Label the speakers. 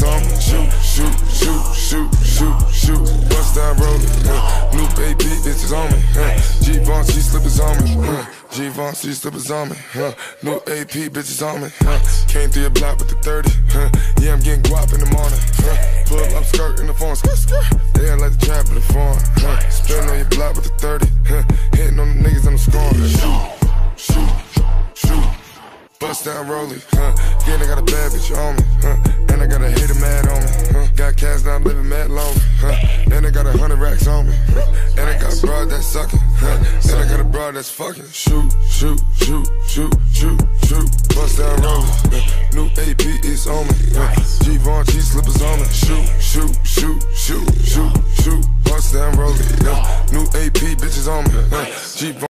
Speaker 1: bitches on me. Shoot, shoot, shoot, shoot, shoot, shoot. Bust down rolling. New AP bitches on me. Givenchy slippers on me. Givenchy slippers on me. New AP bitches on me. Came through your block with the 30. Yeah, I'm getting guap in the morning. Pull up skirt in the phone. They ain't like the trap in the phone. Spin on your block with the 30. Hitting on the niggas, I'm scoring. Shoot, shoot, shoot. Bust down rolling. Again, I got a bad bitch on me. And I got a hater mad on me. Got cash now, I'm living mad long. And I got 100 racks on me. And I got a broad that's sucking. And I got a broad that's fucking. Shoot, shoot, shoot, shoot, shoot, shoot. Bust down rolling. New AP is on me. Givenchy slippers on me. Shoot, shoot, shoot, shoot, shoot, shoot. Bust down rolling. New AP bitches on me.